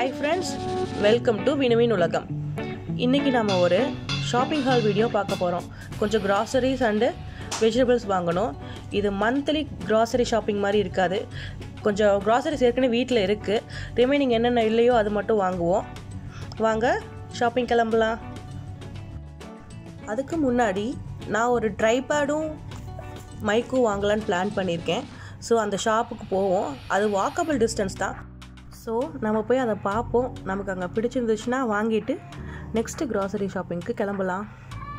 Hi friends, welcome to வினுவின் உலகம். இன்னைக்கு நாம ஒரு ஷாப்பிங் ஹால் வீடியோ பார்க்க போறோம். கொஞ்சம் groceries and vegetables வாங்கணும். இது monthly grocery shopping மாதிரி இருக்காது. கொஞ்சம் groceries ஏற்கனவே வீட்ல இருக்கு. ரிமைனிங் என்னென்ன இல்லையோ அது மட்டும் வாங்குவோம். வாங்க ஷாப்பிங் கிளம்பலாம். அதுக்கு முன்னாடி நான் ஒரு ட்ரைபேடும் மைக்கும் வாங்கலான்னு பிளான் பண்ணியிருக்கேன். ஸோ அந்த ஷாப்புக்கு போவோம். அது வாக்கபிள் டிஸ்டன்ஸ் தான். ஸோ நம்ம போய் அதை பார்ப்போம். நமக்கு அங்கே பிடிச்சிருந்துச்சுன்னா வாங்கிட்டு நெக்ஸ்ட்டு க்ராசரி ஷாப்பிங்க்கு கிளம்பலாம்.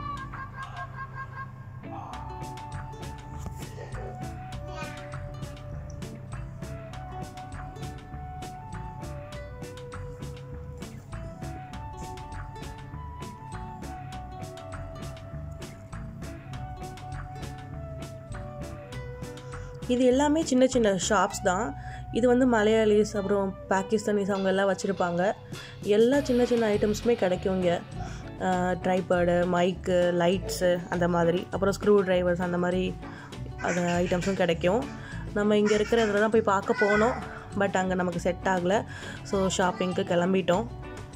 இது எல்லாமே சின்ன சின்ன ஷாப்ஸ் தான். இது வந்து மலையாளிஸ் அப்புறம் பாகிஸ்தானிஸ் அவங்க எல்லாம் வச்சுருப்பாங்க. எல்லா சின்ன சின்ன ஐட்டம்ஸுமே கிடைக்கும் இங்கே. ட்ரைபேடு, மைக்கு, லைட்ஸு அந்த மாதிரி, அப்புறம் ஸ்க்ரூ ட்ரைவர்ஸ் அந்த மாதிரி அந்த ஐட்டம்ஸும் கிடைக்கும். நம்ம இங்கே இருக்கிற இதில் தான் போய் பார்க்க போனோம். பட் அங்கே நமக்கு செட் ஆகலை. ஸோ ஷாப்பிங்க்கு கிளம்பிட்டோம்.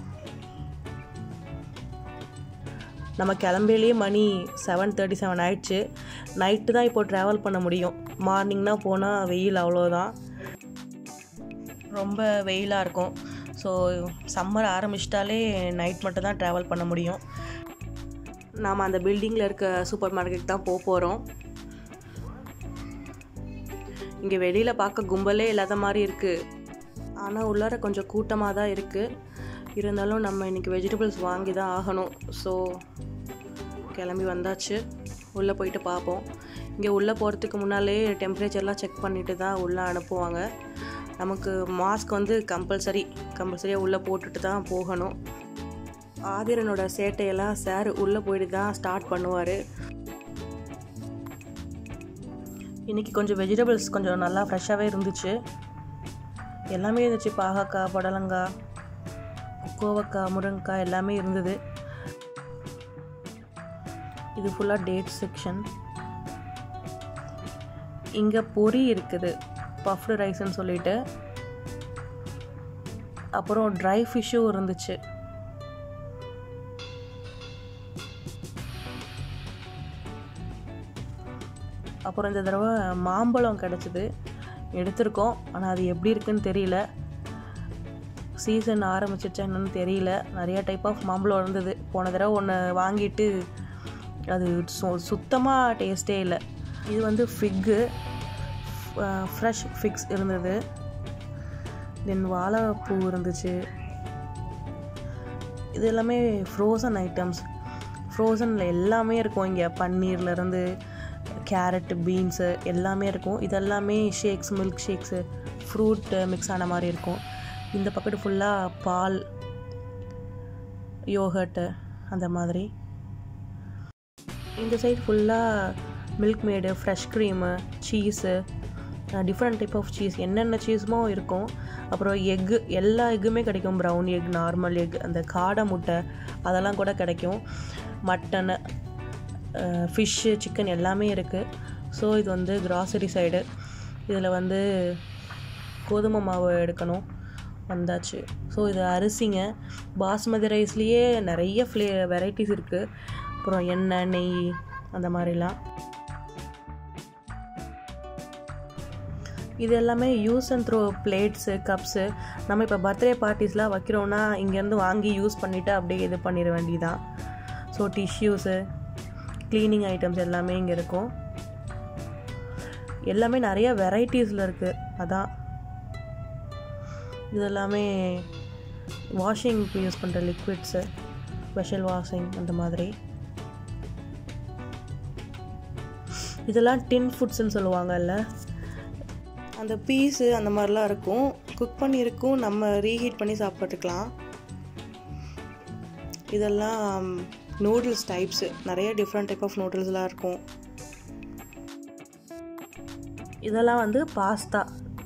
நம்ம கிளம்பிலேயே மணி 7:37 ஆயிடுச்சு. நைட்டு தான் இப்போ ட்ராவல் பண்ண முடியும். மார்னிங்னா போனால் வெயில் அவ்வளோதான், ரொம்ப வெயிலாக இருக்கும். ஸோ சம்மர் ஆரம்பிச்சிட்டாலே நைட் மட்டும் தான் ட்ராவல் பண்ண முடியும். நாம் அந்த பில்டிங்கில் இருக்க சூப்பர் மார்க்கெட் தான் போகிறோம். இங்கே வெளியில் பார்க்க கும்பலே இல்லாத மாதிரி இருக்குது. ஆனால் உள்ளார கொஞ்சம் கூட்டமாக தான் இருக்குது. இருந்தாலும் நம்ம இன்றைக்கி வெஜிடபிள்ஸ் வாங்கி தான் ஆகணும். ஸோ கிளம்பி வந்தாச்சு. உள்ளே போயிட்டு பார்ப்போம். இங்கே உள்ளே போகிறதுக்கு முன்னாலே டெம்பரேச்சர்லாம் செக் பண்ணிவிட்டு தான் உள்ளே அனுப்புவாங்க. நமக்கு மாஸ்க் வந்து கம்பல்சரியாக உள்ளே போட்டுட்டு தான் போகணும். ஆதிரனோட சேட்டையெல்லாம் சார் உள்ளே போயிட்டு தான் ஸ்டார்ட் பண்ணுவார். இன்றைக்கி கொஞ்சம் வெஜிடபிள்ஸ் கொஞ்சம் நல்லா ஃப்ரெஷ்ஷாகவே இருந்துச்சு. எல்லாமே இருந்துச்சு. பாகக்காய், புடலங்காய், கோவக்காய், முருங்கைக்காய் எல்லாமே இருந்தது. இது ஃபுல்லாக டேட் செக்ஷன். இங்கே பொரி இருக்குது, பஃப்டு ரைஸ்ன்னு சொல்லிட்டு. அப்புறம் ட்ரை ஃபிஷ்ஷும் இருந்துச்சு. அப்புறம் இந்த தடவை மாம்பழம் கிடச்சிது, எடுத்திருக்கோம். ஆனால் அது எப்படி இருக்குன்னு தெரியல. சீசன் ஆரம்பிச்சிச்சா என்னன்னு தெரியல. நிறையா டைப் ஆஃப் மாம்பழம் இருந்தது. போன தடவை ஒன்று வாங்கிட்டு அது சுத்தமாக டேஸ்ட்டே இல்லை. இது வந்து ஃபிக்கு, ஃப்ரெஷ் ஃபிக்ஸ் இருந்தது. தென் வாழைப்பூ இருந்துச்சு. இது எல்லாமே ஃப்ரோசன் ஐட்டம்ஸ். ஃப்ரோசனில் எல்லாமே இருக்கும் இங்கே. பன்னீர்லேருந்து கேரட்டு, பீன்ஸு எல்லாமே இருக்கும். இதெல்லாமே shakes, milk shakes, fruit mix ஆன மாதிரி இருக்கும். இந்த பக்கெட்டு ஃபுல்லாக பால், யோகர்ட்டு அந்த மாதிரி. இந்த சைடு ஃபுல்லாக Milkmaid, fresh cream, cheese, different type of cheese, என்னென்ன சீஸுமோ இருக்கும். அப்புறம் எக்கு, எல்லா எக்குமே கிடைக்கும். ப்ரௌன் எக், நார்மல் எக், அந்த காடை முட்டை அதெல்லாம் கூட கிடைக்கும். மட்டனு, ஃபிஷ்ஷு, சிக்கன் எல்லாமே இருக்குது. ஸோ இது வந்து கிராசரி சைடு. இதில் வந்து கோதுமை மாவு எடுக்கணும். வந்தாச்சு. ஸோ இது அரிசிங்க. பாஸ்மதி ரைஸ்லேயே நிறைய வெரைட்டிஸ் இருக்குது. அப்புறம் எண்ணெய், நெய் அந்த மாதிரிலாம். இது எல்லாமே use and throw plates, cups. நம்ம இப்போ பர்த்டே பார்ட்டிஸ்லாம் வைக்கிறோன்னா இங்கேருந்து வாங்கி யூஸ் பண்ணிவிட்டு அப்படியே இது பண்ணிட வேண்டியதான். ஸோ டிஷ்யூஸு, க்ளீனிங் ஐட்டம்ஸ் எல்லாமே இங்கே இருக்கும். எல்லாமே நிறைய வெரைட்டிஸில் இருக்குது. அதான் இது எல்லாமே வாஷிங்க்கு யூஸ் பண்ணுற லிக்விட்ஸு, ஸ்பெஷல் வாஷிங் அந்த மாதிரி. இதெல்லாம் டின் ஃபுட்ஸ்ன்னு சொல்லுவாங்கல்ல, அந்த பீஸு அந்த மாதிரிலாம் இருக்கும். குக் பண்ணியிருக்கும், நம்ம ரீஹீட் பண்ணி சாப்பிட்டுக்கலாம். இதெல்லாம் நூடுல்ஸ் டைப்ஸு. நிறைய டிஃப்ரெண்ட் டைப் ஆஃப் நூடுல்ஸ்லாம் இருக்கும். இதெல்லாம் வந்து பாஸ்தா.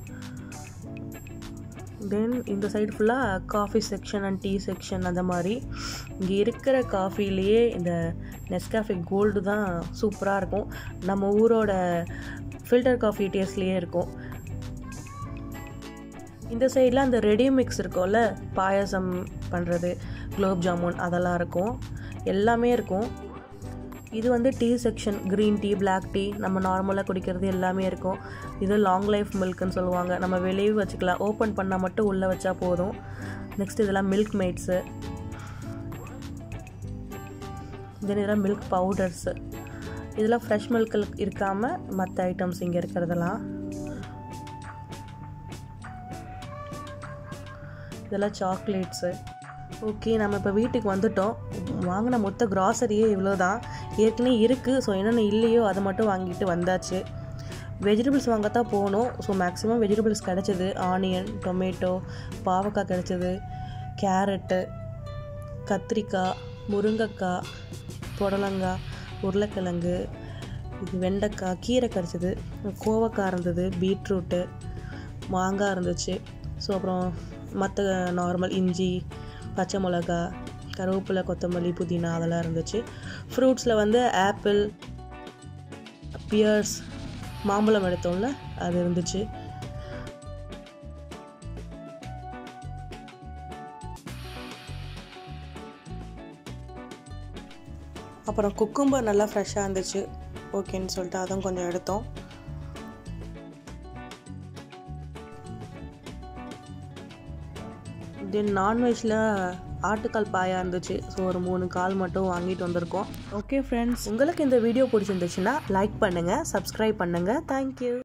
தென் இந்த சைடு ஃபுல்லாக coffee section and tea section அந்த மாதிரி. இங்கே இருக்கிற காஃபிலேயே இந்த நெஸ்காஃபே கோல்டு தான் சூப்பராக இருக்கும். நம்ம ஊரோட ஃபில்டர் காஃபி டேஸ்ட்லேயே இருக்கும். இந்த சைடில் அந்த ரெடி மிக்ஸ் இருக்கும்ல, பாயாசம் பண்ணுறது, குலோப் ஜாமுன் அதெல்லாம் இருக்கும், எல்லாமே இருக்கும். இது வந்து tea section, green tea, black tea, நம்ம நார்மலாக குடிக்கிறது எல்லாமே இருக்கும். இது லாங் லைஃப் மில்க்குன்னு சொல்லுவாங்க. நம்ம வெளியே வச்சுக்கலாம், ஓப்பன் பண்ணால் மட்டும் உள்ளே வச்சா போதும். நெக்ஸ்ட் இதெல்லாம் மில்க் மேட்ஸு, தென் இதெல்லாம் மில்க் பவுடர்ஸு. இதெல்லாம் ஃப்ரெஷ் மில்க் இருக்காமல் மற்ற ஐட்டம்ஸ் இங்கே இருக்கிறதெல்லாம். இதெல்லாம் சாக்லேட்ஸு. ஓகே, நம்ம இப்போ வீட்டுக்கு வந்துட்டோம். வாங்கின மொத்த க்ராசரியே இவ்வளோ தான். ஏற்கனவே இருக்குது, ஸோ என்னென்ன இல்லையோ அதை மட்டும் வாங்கிட்டு வந்தாச்சு. வெஜிடபிள்ஸ் வாங்கத்தான் போகணும். ஸோ மேக்ஸிமம் வெஜிடபிள்ஸ் கிடச்சிது. ஆனியன், டொமேட்டோ, பாவக்காய் கிடச்சிது, கேரட்டு, கத்திரிக்காய், முருங்கைக்காய், புடலங்காய், உருளைக்கிழங்கு, இது வெண்டைக்காய், கீரை கிடச்சிது, கோவக்காய் இருந்தது, பீட்ரூட்டு, மாங்காய் இருந்துச்சு. ஸோ அப்புறம் மற்ற நார்மல் இஞ்சி, பச்சை மிளகா, கருவேப்பிலை, கொத்தமல்லி, புதினா அதெல்லாம் இருந்துச்சு. ஃப்ரூட்ஸில் வந்து ஆப்பிள், பியர்ஸ், மாம்பழம் எடுத்தோம்ல அது இருந்துச்சு. அப்புறம் குக்கும்பர் நல்லா ஃப்ரெஷ்ஷாக இருந்துச்சு. ஓகேன்னு சொல்லிட்டு அதுவும் கொஞ்சம் எடுத்தோம். தென் நான்வெஜ்ஜில் ஆட்டுக்கால் பாயா இருந்துச்சு. ஸோ ஒரு 3 கால் மட்டும் வாங்கிட்டு வந்திருக்கோம். ஓகே ஃப்ரெண்ட்ஸ், உங்களுக்கு இந்த வீடியோ பிடிச்சிருந்துச்சுன்னா லைக் பண்ணுங்கள், சப்ஸ்கிரைப் பண்ணுங்கள். தேங்க்யூ.